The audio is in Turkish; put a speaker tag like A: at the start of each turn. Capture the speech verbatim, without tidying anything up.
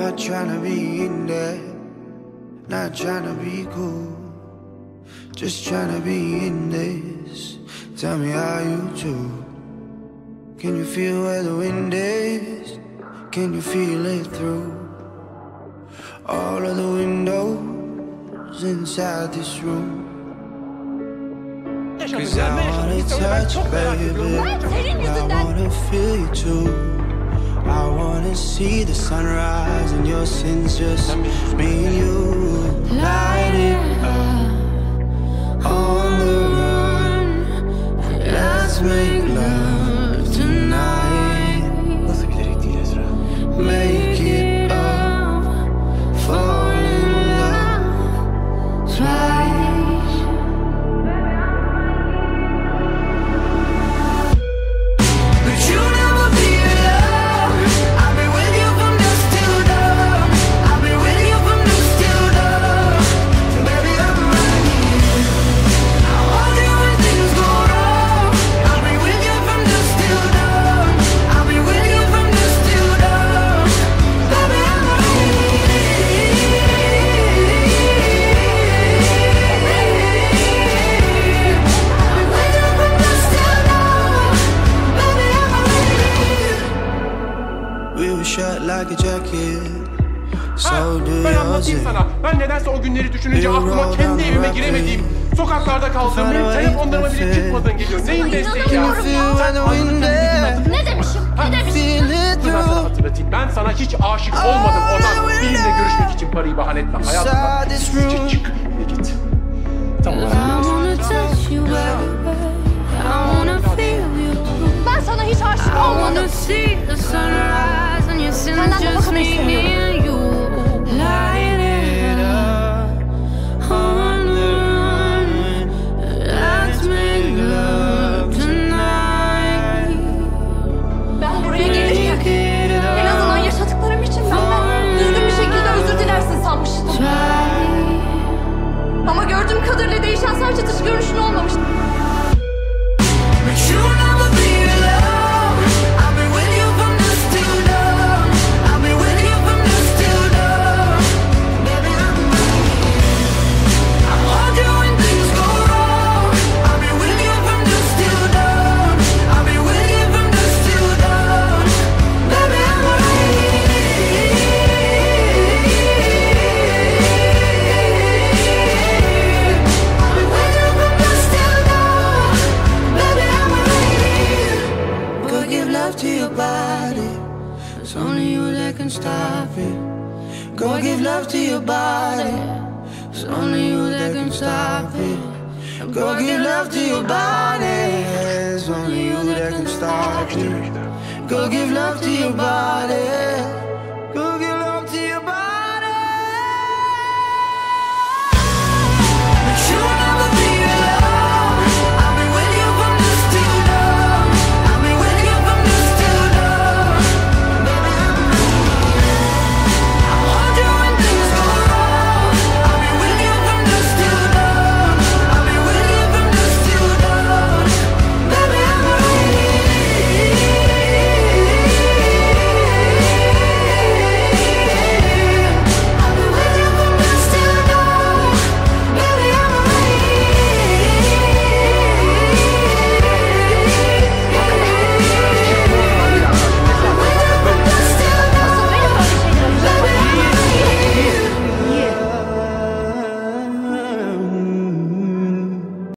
A: Not trying to be in there, not trying to be cool, just trying to be in this. Tell me how you do. Can you feel where the wind is? Can you feel it through all of the windows inside this room? Cause I wanna touch, baby, I wanna feel you too. I wanna see the sunrise and your sins, just me and you. Light it up on the run. Let's make love tonight.
B: Nasıl bilerek değil Ezra?
A: Make it up, fall in love twice. Like a jacket, so do
B: ben anlatayım
A: yours.
B: sana. Ben nedense o günleri düşününce aklıma kendi evime giremediğim, sokaklarda kaldığım, benim telefonlarıma bile çıkmadığın geliyor. Neyin desteği ya?
C: Ne demişim? Ne demişim?
B: Dur ben sana hatırlatayım. Ben sana hiç aşık olmadım Ozan. Benimle görüşmek için parayı bahane etme. Hayatımda çık çık ve git. Tamam.
C: Ben sana hiç aşık olmadım. Senden de bakın istemiyorum. Ben buraya gelirken en azından yaşadıklarım için benden düzgün bir şekilde özür dilersin sanmıştım. Ama gördüğüm kadarıyla değişen sadece dış görünüşün olmamış. It's only you that can stop it. Go give love to your body. It's only you that can stop it. Go give love to your body. It's only you that can stop it. Go give love to your body. Go give